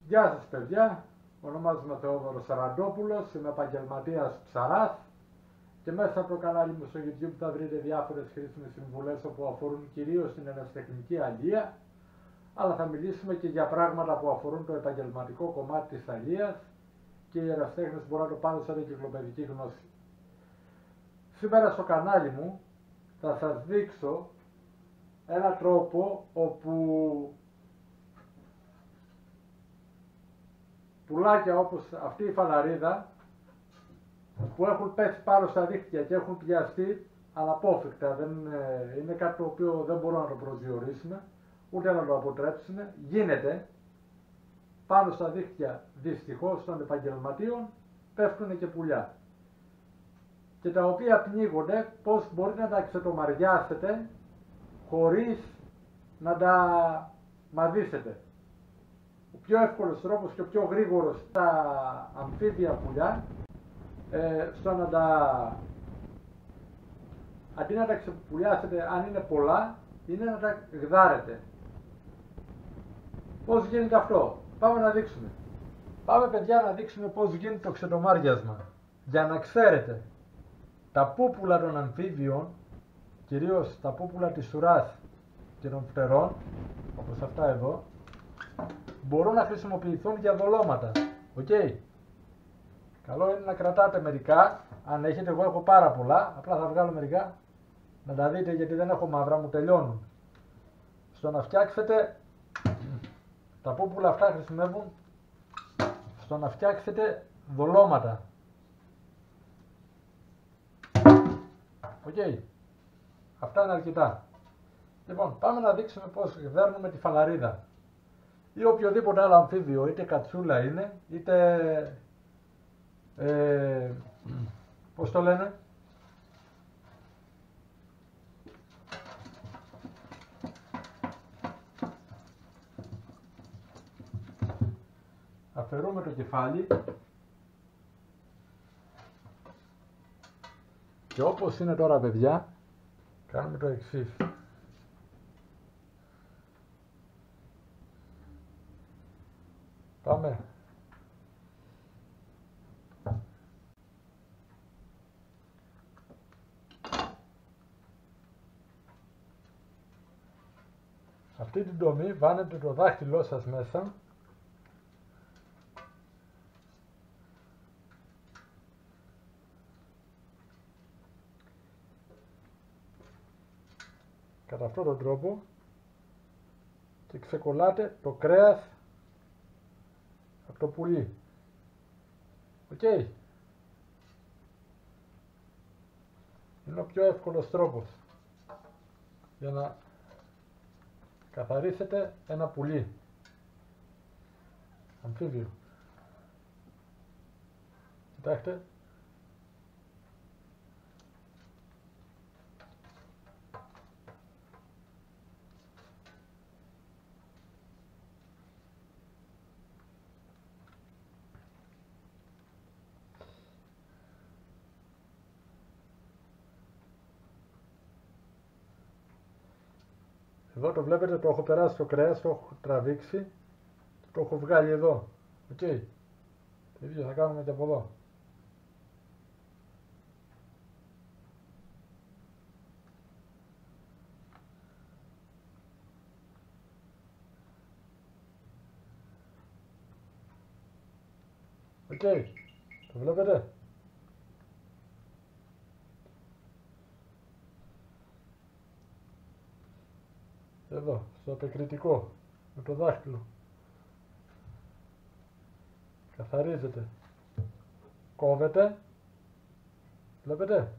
Γεια σας παιδιά, ονομάζομαι Θεόδωρος Σαραντόπουλος, είμαι επαγγελματίας ψαράς και μέσα από το κανάλι μου στο YouTube θα βρείτε διάφορες χρήσιμες συμβουλές που αφορούν κυρίως την ερασιτεχνική αλεία, αλλά θα μιλήσουμε και για πράγματα που αφορούν το επαγγελματικό κομμάτι της αλείας και οι ερασιτέχνες μπορούν να το πάρουν σαν εγκυκλοπαιδική γνώση. Σήμερα στο κανάλι μου θα σας δείξω έναν τρόπο όπου πουλάκια όπως αυτή η φαλαρίδα που έχουν πέσει πάνω στα δίχτυα και έχουν πιαστεί αναπόφευκτα, είναι κάτι το οποίο δεν μπορούμε να το προσδιορίσουμε ούτε να το αποτρέψουμε, γίνεται πάνω στα δίχτυα δυστυχώς των επαγγελματίων, πέφτουν και πουλιά και τα οποία πνίγονται, πώς μπορείτε να τα ξετομαριάσετε χωρίς να τα μαδίσετε. Ο πιο εύκολος τρόπος και ο πιο γρήγορος στα αμφίβια πουλιά, στο να αντί να τα ξεπουλιάσετε αν είναι πολλά, είναι να τα γδάρετε. Πώς γίνεται αυτό? Πάμε να δείξουμε. Πάμε παιδιά να δείξουμε πώς γίνεται το ξετομάριασμα. Για να ξέρετε, τα πούπουλα των αμφίβιων, κυρίως τα πούπουλα της σουράς και των φτερών, όπως αυτά εδώ, μπορούν να χρησιμοποιηθούν για δολώματα. Οκ. Καλό είναι να κρατάτε μερικά, αν έχετε, εγώ έχω πάρα πολλά, απλά θα βγάλω μερικά, να τα δείτε γιατί δεν έχω μαύρα, μου τελειώνουν. Στο να φτιάξετε, τα πούπουλα αυτά χρησιμεύουν στο να φτιάξετε δολώματα. Οκ. Αυτά είναι αρκετά. Λοιπόν, πάμε να δείξουμε πώς γδέρνουμε τη φαλαρίδα ή οποιοδήποτε άλλο αμφίβιο, είτε κατσούλα είναι, είτε πώς το λένε, αφαιρούμε το κεφάλι και όπως είναι τώρα παιδιά, κάνουμε το εξής. Πάμε. Αυτή την τομή βάνετε το δάχτυλό σας μέσα κατά αυτόν τον τρόπο και ξεκολλάτε το κρέας από το πουλί. Οκ. Είναι ο πιο εύκολος τρόπος για να καθαρίσετε ένα πουλί αμφίβιο. Κοιτάξτε. Εδώ το βλέπετε, το έχω περάσει το κρέας, το έχω τραβήξει και το έχω βγάλει εδώ. Οκ. Το ίδιο θα κάνουμε και από εδώ. Οκ. Το βλέπετε. Εδώ, στο επικριτικό, με το δάχτυλο. Καθαρίζεται. Κόβεται. Βλέπετε.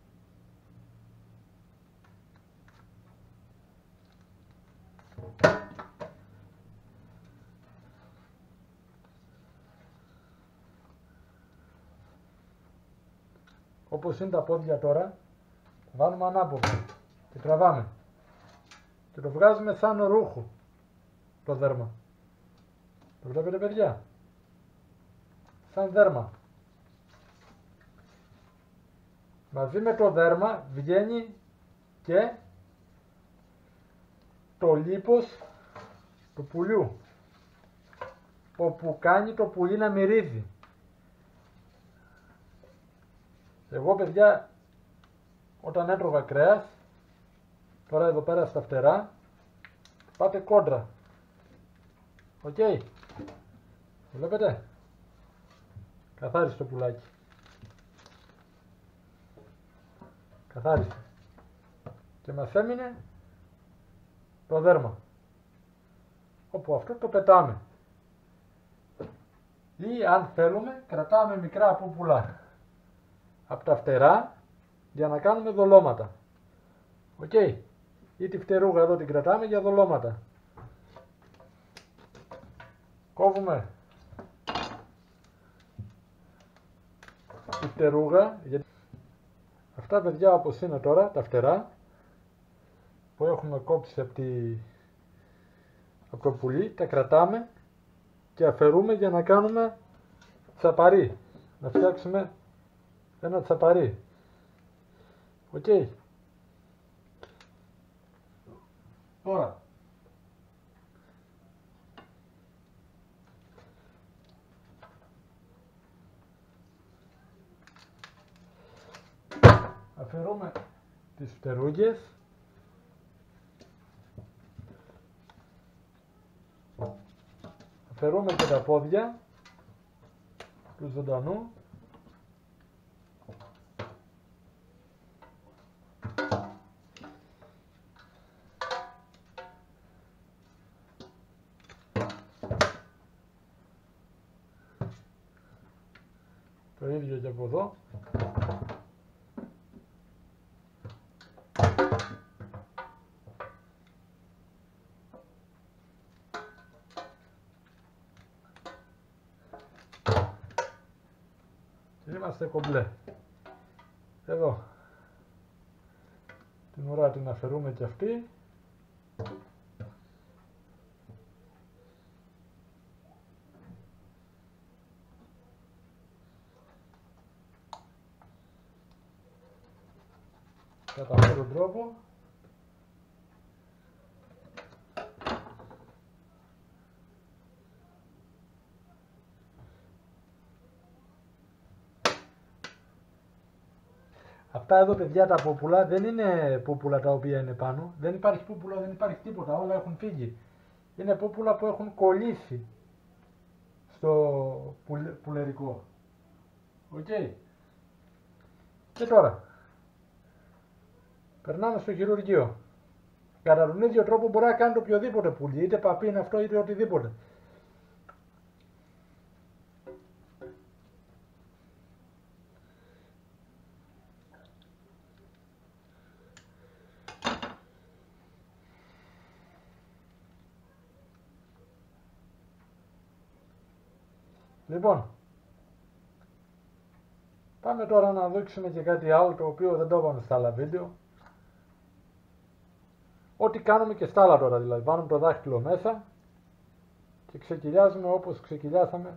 Όπως είναι τα πόδια τώρα, βάλουμε ανάποδα και τραβάμε. Και το βγάζουμε σαν ρούχο το δέρμα. Το βλέπετε παιδιά? Σαν δέρμα. Μαζί με το δέρμα βγαίνει και το λίπος του πουλιού. όπου κάνει το πουλί να μυρίζει. Εγώ, παιδιά, όταν έτρωγα κρέας, τώρα εδώ πέρα στα φτερά, πάτε κόντρα. Οκ. Βλέπετε. Καθάρισε το πουλάκι. Καθάρισε. Και μας έμεινε το δέρμα. Όπου αυτό το πετάμε. Ή αν θέλουμε κρατάμε μικρά πούπουλα από τα φτερά για να κάνουμε δολώματα. Οκ. Ή τη φτερούγα εδώ την κρατάμε για δολώματα. Κόβουμε τη φτερούγα. Αυτά, παιδιά, όπως είναι τώρα τα φτερά που έχουμε κόψει από το πουλί, τα κρατάμε και αφαιρούμε για να κάνουμε τσαπαρί. Να φτιάξουμε ένα τσαπαρί. Οκ. Τώρα αφαιρούμε τις φτερούγες. Αφαιρούμε και τα πόδια του ζωντανού. Το ίδιο και από εδώ. Είμαστε κομπλέ. Εδώ την ουρά την αφαιρούμε και αυτή. Κατά αυτόν τον τρόπο αυτά εδώ, παιδιά, τα πούπουλα δεν είναι πούπουλα τα οποία είναι πάνω. Δεν υπάρχει πούπουλα, δεν υπάρχει τίποτα. Όλα έχουν φύγει. Είναι πούπουλα που έχουν κολλήσει στο πουλερικό. Οκ. Και τώρα περνάμε στο χειρουργείο. Κατά τον ίδιο τρόπο μπορεί να κάνει το οποιοδήποτε πουλί. Είτε παπί είναι αυτό, είτε οτιδήποτε. Λοιπόν, πάμε τώρα να δείξουμε και κάτι άλλο το οποίο δεν το είπαμε στα άλλα βίντεο. Ό,τι κάνουμε και στα άλλα τώρα, δηλαδή βάλουμε το δάχτυλο μέσα και ξεκυλιάζουμε όπως ξεκυλιάσαμε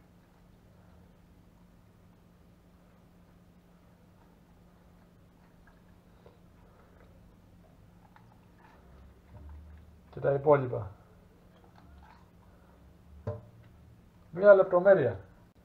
και τα υπόλοιπα. Μία λεπτομέρεια.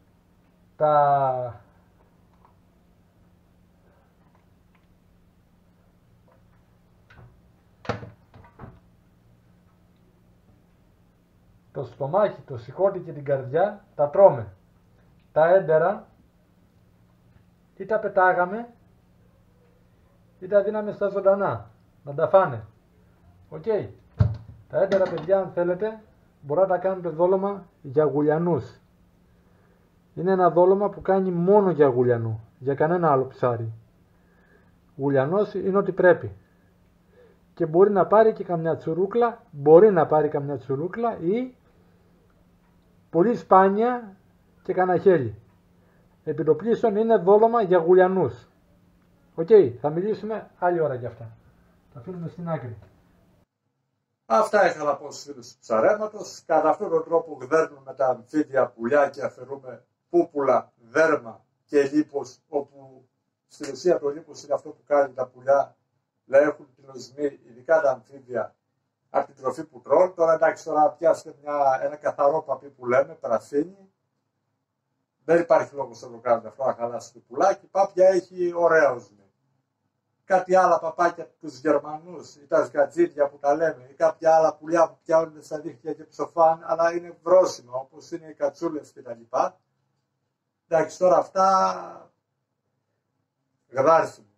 Το στομάχι, το σηκώτη και την καρδιά τα τρώμε. Τα έντερα ή τα πετάγαμε ή τα δίναμε στα ζωντανά να τα φάνε. Οκ. Τα έντερα, παιδιά, αν θέλετε, μπορείτε να τα κάνετε δόλωμα για γουλιανούς. Είναι ένα δόλωμα που κάνει μόνο για γουλιανού, για κανένα άλλο ψάρι. Γουλιανός είναι ό,τι πρέπει. Και μπορεί να πάρει και καμιά τσουρούκλα, ή πολύ σπάνια και κανένα χέλι. Επιτοπλίστων είναι δόλωμα για γουλιανούς. Οκ, θα μιλήσουμε άλλη ώρα για αυτά. Τα αφήνουμε στην άκρη. Αυτά είχα να πω στους φίλους του ψαρέματος. Κατά αυτόν τον τρόπο γδέρνουμε τα αμφίδια πουλιά και αφαιρούμε πούπουλα, δέρμα και λίπος, όπου στην ουσία το λίπος είναι αυτό που κάνει τα πουλιά να έχουν την οσμή, ειδικά τα αμφίδια, από την τροφή που τρώνε. Τώρα εντάξει, τώρα πιάσετε ένα καθαρό παπί που λέμε, πρασίνι. Δεν υπάρχει λόγος να το κάνετε αυτό, να χαλάσει το πουλάκι. Πάπια έχει ωραία οσμή. Κάτι άλλα παπάκια από τους Γερμανούς ή τα σκατζίδια που τα λέμε ή κάποια άλλα πουλιά που πιάνονται στα δίχτυα και ψοφάν, αλλά είναι βρόσιμα όπως είναι οι κατσούλες κτλ. Εντάξει, τώρα αυτά γδάρσιμο.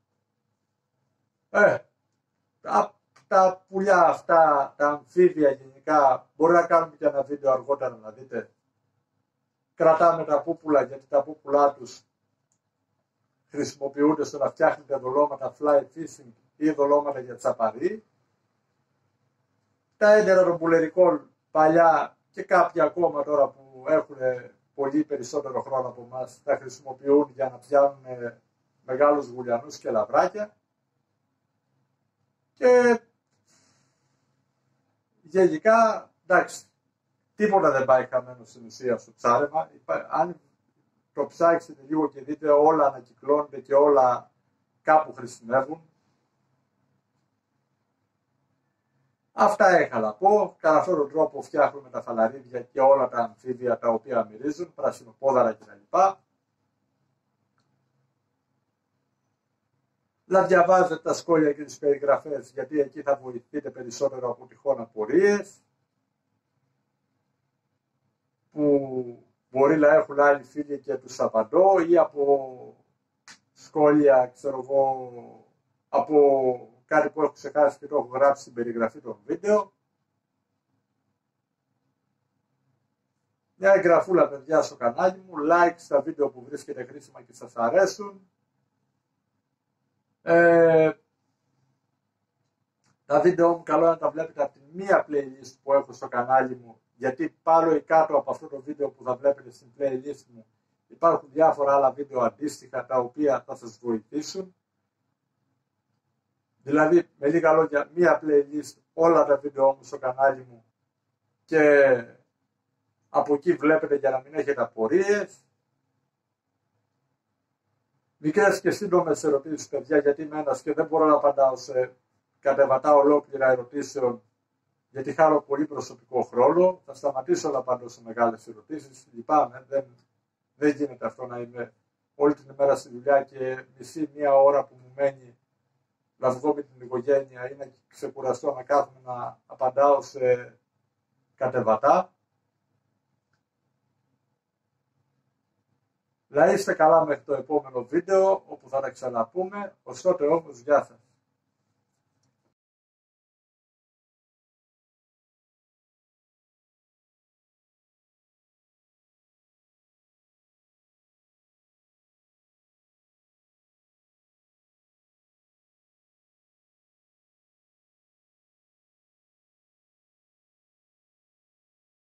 Τα πουλιά αυτά, τα αμφίβια γενικά, μπορεί να κάνουμε και ένα βίντεο αργότερα να δείτε. Κρατάμε τα πούπουλα γιατί τα πούπουλά τους χρησιμοποιούνται στο να φτιάχνετε δολώματα fly fishing ή δολώματα για τσαπαρί. Τα έντερα των πουλερικών παλιά και κάποια ακόμα τώρα που έχουν πολύ περισσότερο χρόνο από εμάς τα χρησιμοποιούν για να πιάνουν μεγάλους γουλιανούς και λαβράκια. Και γενικά, εντάξει, τίποτα δεν πάει χαμένο στην ουσία στο ψάρεμα. Αν το ψάξετε λίγο και δείτε όλα ανακυκλώνονται και όλα κάπου χρησιμεύουν. Αυτά είχα να πω. Κατά αυτόν τον τρόπο φτιάχνουμε τα φαλαρίδια και όλα τα αμφίβια τα οποία μυρίζουν, πρασινοπόδαρα κτλ. Να διαβάζετε τα σχόλια και τις περιγραφές, γιατί εκεί θα βοηθείτε περισσότερο από τυχόν απορίες που μπορεί να έχουν άλλοι φίλοι και τους απαντώ ή από σχόλια, ξέρω εγώ, από κάτι που έχω ξεχάσει και το έχω γράψει στην περιγραφή των βίντεο. Μια εγγραφούλα παιδιά στο κανάλι μου, like στα βίντεο που βρίσκεται χρήσιμα και σας αρέσουν. Τα βίντεο μου καλό είναι να τα βλέπετε από τη μία playlist που έχω στο κανάλι μου, γιατί πάνω ή κάτω από αυτό το βίντεο που θα βλέπετε στην playlist μου υπάρχουν διάφορα άλλα βίντεο αντίστοιχα τα οποία θα σας βοηθήσουν. Δηλαδή με λίγα λόγια μία playlist όλα τα βίντεο μου στο κανάλι μου και από εκεί βλέπετε για να μην έχετε απορίες. Μικρές και σύντομες ερωτήσεις παιδιά, γιατί είμαι ένας και δεν μπορώ να απαντάω σε κατεβατά ολόκληρα ερωτήσεων, γιατί χάνω πολύ προσωπικό χρόνο. Θα σταματήσω να απαντώ σε μεγάλες ερωτήσεις. Λυπάμαι, δεν γίνεται αυτό να είμαι όλη την ημέρα στη δουλειά και μία ώρα που μου μένει να βγω με την οικογένεια ή να ξεκουραστώ να κάθομαι να απαντάω σε κατεβατά. Να είστε καλά μέχρι το επόμενο βίντεο όπου θα τα ξαναπούμε. Ως τότε όμως, γεια σας.